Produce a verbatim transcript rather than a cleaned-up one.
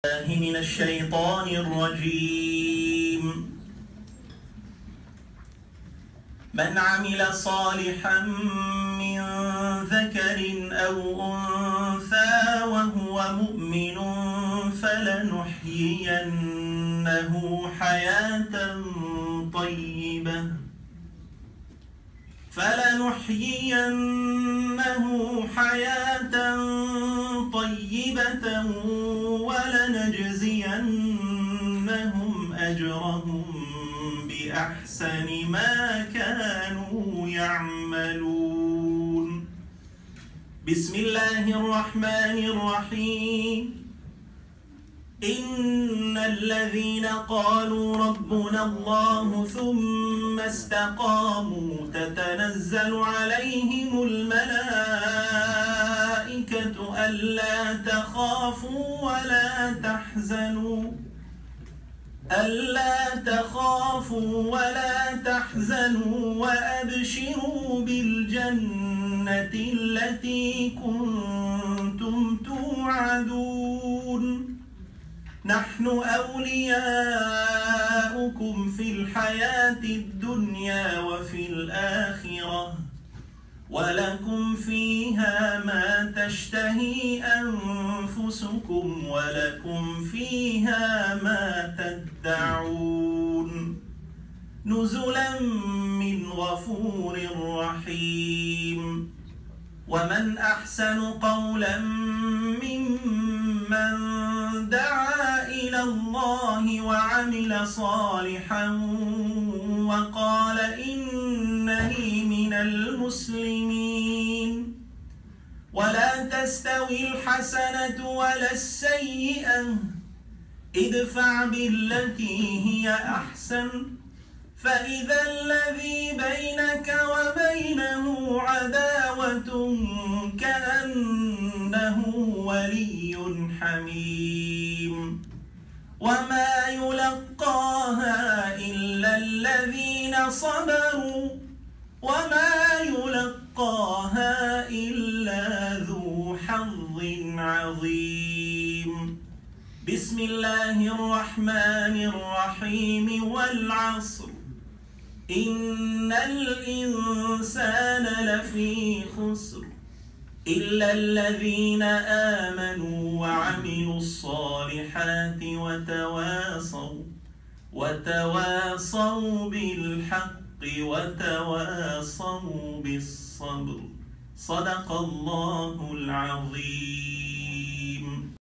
من الشيطان الرجيم. من عمل صالحا من ذكر أو أنثى وهو مؤمن فلنحيينه حياة طيبة فلنحيينه حياة طيبة ولنجزينهم أجرهم بأحسن ما كانوا يعملون. بسم الله الرحمن الرحيم. إن الذين قالوا ربنا الله ثم استقاموا تتنزل عليهم الملائكة ألا تخافوا ولا تحزنوا ألا تخافوا ولا تحزنوا وأبشروا بالجنة التي كنتم توعدون. نحن أولياؤكم في الحياة الدنيا وفي الآخرة ولكم فيها ما تشتهي أنفسكم ولكم فيها ما تدعون. نزلا من غفور رحيم. ومن أحسن قولا ممن دعا إلى الله وعمل صالحا وقال إنني من المسلمين. ولا تستوي الحسنة ولا السيئة ادفع بالتي هي أحسن فإذا الذي بينك وبينه عداوة كأنه ولي حميم. وما يلقاها إلا الذين صبروا وما يلقاها إلا ذو حظ عظيم. بسم الله الرحمن الرحيم. والعصر إن الإنسان لفي خسر إلا الذين آمنوا وعملوا الصالحات وتواصوا وتواصوا بالحق وتواصوا بالصبر. صدق الله العظيم.